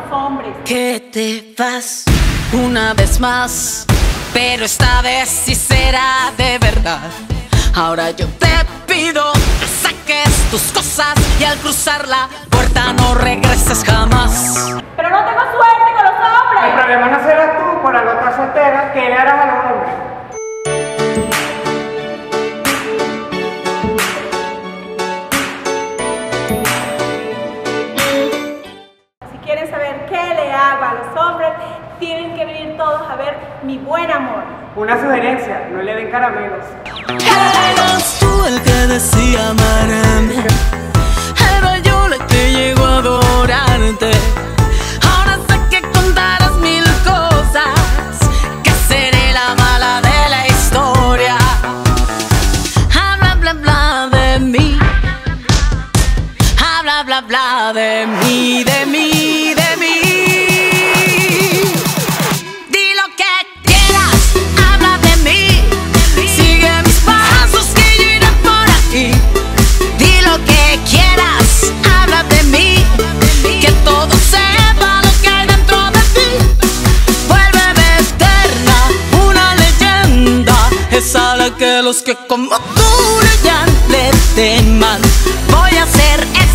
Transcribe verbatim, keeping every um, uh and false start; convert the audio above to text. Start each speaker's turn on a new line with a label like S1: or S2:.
S1: hombres.
S2: Que te vas una vez más, pero esta vez sí será de verdad. Ahora yo te pido que saques tus cosas y al cruzar la puerta no regreses jamás.
S1: Pero no tengo suerte con los hombres.
S3: El problema no serás tú por la otra soltera, que le harás a los hombres.
S1: Si quieren saber qué le hago a los hombres, tienen que venir todos a ver mi buen amor.
S3: Una sugerencia, no le den caramelos.
S2: Eras tú el que decía amarme, era yo la que llegó a adorarte. Ahora sé que contarás mil cosas, que seré la mala de la historia. Habla bla bla de mí, habla bla bla de mí, de mí, de mí. Di lo que quieras, habla de mí, sigue mis pasos que yo iré por aquí. Di lo que quieras, habla de mí, que todo sepa lo que hay dentro de ti. Vuélveme eterna, una leyenda, esa a la que los que como tú ya le teman. Voy a ser